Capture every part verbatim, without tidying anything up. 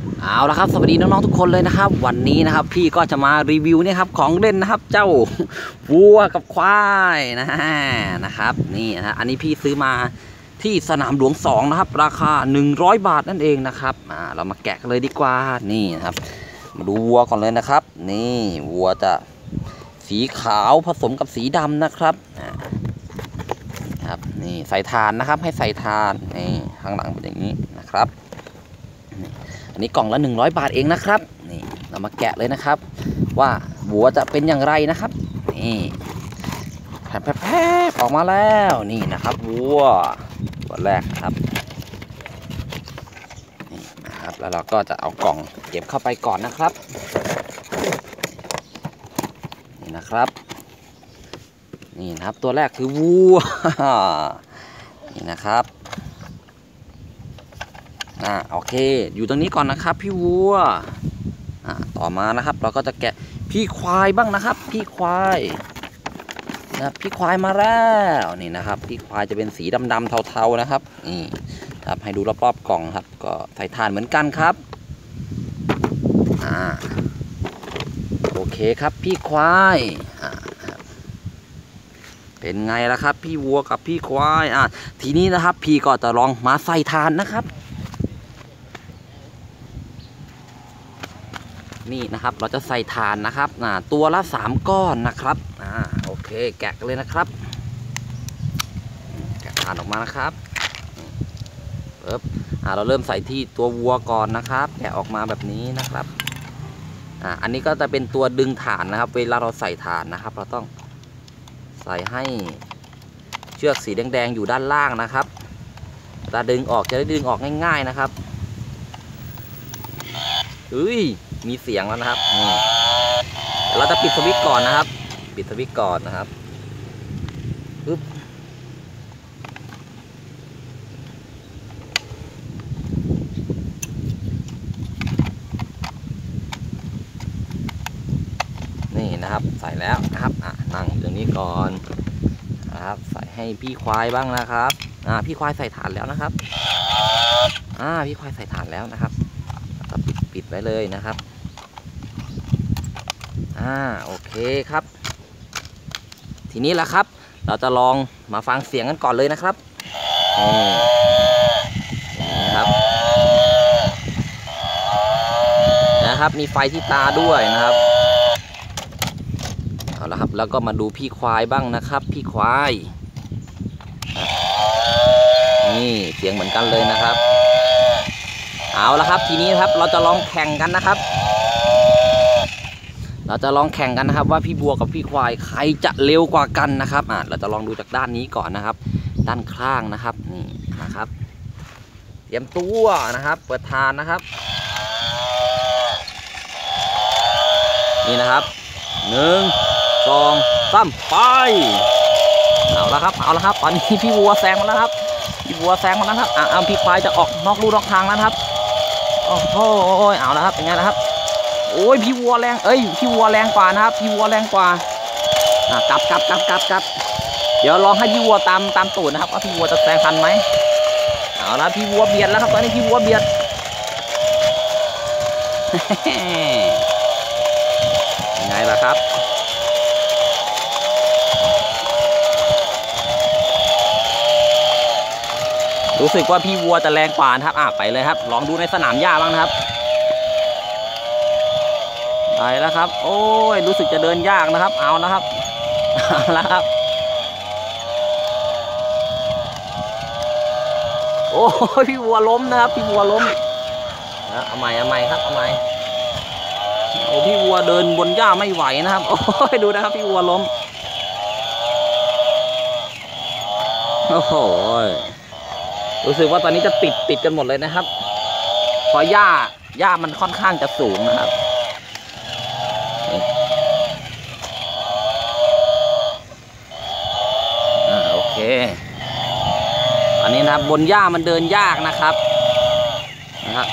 เอาละครับสวัสดีน้องๆทุกคนเลยนะครับวันนี้นะครับพี่ก็จะมารีวิวเนี่ยครับของเล่นนะครับเจ้าวัวกับควายนะนะครับนี่นะอันนี้พี่ซื้อมาที่สนามหลวงสองนะครับราคาหนึ่งร้อยบาทนั่นเองนะครับอ่าเรามาแกะกันเลยดีกว่านี่นะครับมาดูวัวก่อนเลยนะครับนี่วัวจะสีขาวผสมกับสีดำนะครับครับนี่ใส่ถ่านนะครับให้ใส่ถ่านนี่ข้างหลังเป็นอย่างนี้นะครับอันนี้กล่องละหนึ่งร้อยบาทเองนะครับนี่เรามาแกะเลยนะครับว่าวัวจะเป็นอย่างไรนะครับนี่แผลแผลออกมาแล้วนี่นะครับวัวตัวแรกครับนี่นะครับแล้วเราก็จะเอากล่องเก็บเข้าไปก่อนนะครับนี่นะครับนี่นะครับตัวแรกคือวัวนี่นะครับอ่าโอเคอยู่ตรงนี้ก่อนนะครับพี่วัวอ่าต่อมานะครับเราก็จะแกะพี่ควายบ้างนะครับพี่ควายนะพี่ควายมาแล้วนี่นะครับพี่ควายจะเป็นสีดำๆเทาๆนะครับนี่ครับให้ดูรอบๆกล่องครับก็ใส่ถ่านเหมือนกันครับอ่าโอเคครับพี่ควายอ่าเป็นไงล่ะครับพี่วัวกับพี่ควายอ่ะทีนี้นะครับพี่ก็จะลองมาใส่ถ่านนะครับนี่นะครับเราจะใส่ถ่านนะครับอ่าตัวละสามก้อนนะครับอ่าโอเคแกะกันเลยนะครับแกะถ่านออกมานะครับปึ๊บอ่าเราเริ่มใส่ที่ตัววัวก่อนนะครับแกะออกมาแบบนี้นะครับอ่าอันนี้ก็จะเป็นตัวดึงถ่านนะครับเวลาเราใส่ถ่านนะครับเราต้องใส่ให้เชือกสีแดงๆอยู่ด้านล่างนะครับเวลาดึงออกจะได้ดึงออกง่ายๆนะครับเฮ้ยมีเสียงแล้วนะครับนี่เราจะปิดสวิตช์ก่อนนะครับปิดสวิตช์ก่อนนะครับปึ๊บนี่นะครับใส่แล้วนะครับอ่ะนั่งตรงนี้ก่อนนะครับใส่ให้พี่ควายบ้างนะครับอ่าพี่ควายใส่ถ่านแล้วนะครับอ่าพี่ควายใส่ถ่านแล้วนะครับก็ปิดปิดไว้เลยนะครับอ่าโอเคครับทีนี้แหละครับเราจะลองมาฟังเสียงกันก่อนเลยนะครับนี่นะครับนะครับมีไฟที่ตาด้วยนะครับเอาละครับแล้วก็มาดูพี่ควายบ้างนะครับพี่ควายนี่เสียงเหมือนกันเลยนะครับเอาละครับทีนี้ครับเราจะลองแข่งกันนะครับเราจะลองแข่งกันนะครับว่าพี่บัวกับพี่ควายใครจะเร็วกว่ากันนะครับอ่ะเราจะลองดูจากด้านนี้ก่อนนะครับด้านข้างนะครับนี่นะครับเตรียมตัวนะครับเปิดทานนะครับนี่นะครับหนึ่งสองสามไปเอาละครับเอาละครับตอนนี้พี่บัวแซงมาแล้วครับพี่บัวแซงมาแล้วครับอ่ะเอาพี่ควายจะออกนอกลู่นอกทางแล้วครับโอ้โหเอาละครับเป็นไงนะครับโอ้ยพี่วัวแรงเอ้ยพี่วัวแรงกว่านะครับพี่วัวแรงกว่าอ่ะกลับกลับกลับกลับกลับเดี๋ยวลองให้พี่วัวตามตามตูดนะครับว่าพี่วัวจะแซงทันไหมเอาละพี่วัวเบียดแล้วครับตอนนี้พี่วัวเบียดยังไงล่ะครับรู้สึกว่าพี่วัวจะแรงกว่านะครับอ่ะไปเลยครับลองดูในสนามหญ้าบ้างนะครับไปแล้วครับโอ้ยรู้สึกจะเดินยากนะครับเอานะครับเอาละครับโอ้ยพี่วัวล้มนะครับพี่วัวล้มนะเอาใหม่เอาใหม่ครับเอาใหม่โอ้พี่วัวเดินบนหญ้าไม่ไหวนะครับโอ้ยดูนะครับพี่วัวล้มโอ้โหรู้สึกว่าตอนนี้จะติดติดกันหมดเลยนะครับเพราะหญ้าหญ้ามันค่อนข้างจะสูงนะครับโอเคอันนี้นะครับบนหญ้ามันเดินยากนะครับนะครับ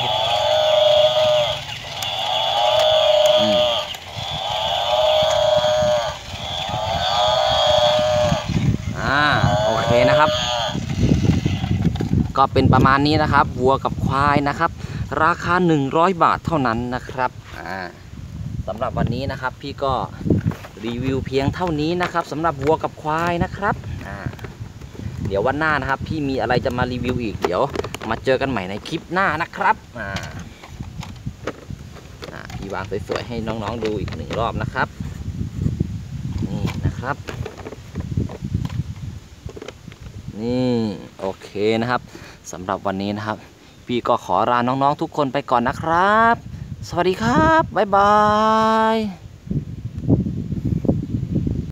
อ่าโอเคนะครับก็เป็นประมาณนี้นะครับวัวกับควายนะครับราคาหนึ่งร้อยบาทเท่านั้นนะครับอ่าสำหรับวันนี้นะครับพี่ก็รีวิวเพียงเท่านี้นะครับสำหรับวัวกับควายนะครับอ่าเดี๋ยววันหน้านะครับพี่มีอะไรจะมารีวิวอีกเดี๋ยวมาเจอกันใหม่ในคลิปหน้านะครับอ่าอ่าพี่วางสวยๆให้น้องๆดูอีกหนึ่งรอบนะครับนี่นะครับนี่โอเคนะครับสำหรับวันนี้นะครับพี่ก็ขอลาน้องๆทุกคนไปก่อนนะครับสวัสดีครับบ๊ายบาย